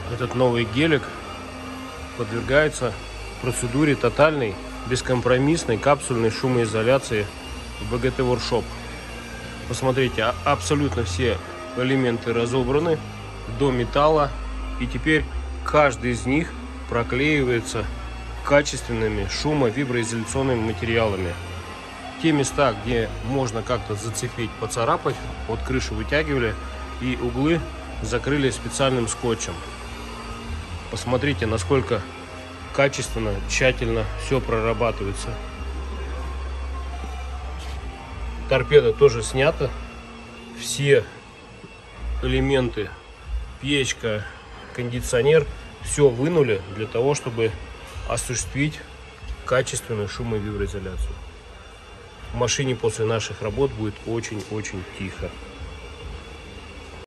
Этот новый гелик подвергается процедуре тотальной, бескомпромиссной капсульной шумоизоляции в БГТ Workshop. Посмотрите, абсолютно все элементы разобраны до металла, и теперь каждый из них проклеивается качественными шумо-виброизоляционными материалами. Те места, где можно как-то зацепить, поцарапать, вот крышу вытягивали и углы закрыли специальным скотчем. Посмотрите, насколько качественно, тщательно все прорабатывается. Торпеда тоже снята. Все элементы, печка, кондиционер, все вынули для того, чтобы осуществить качественную шумо- и виброизоляцию. В машине после наших работ будет очень-очень тихо.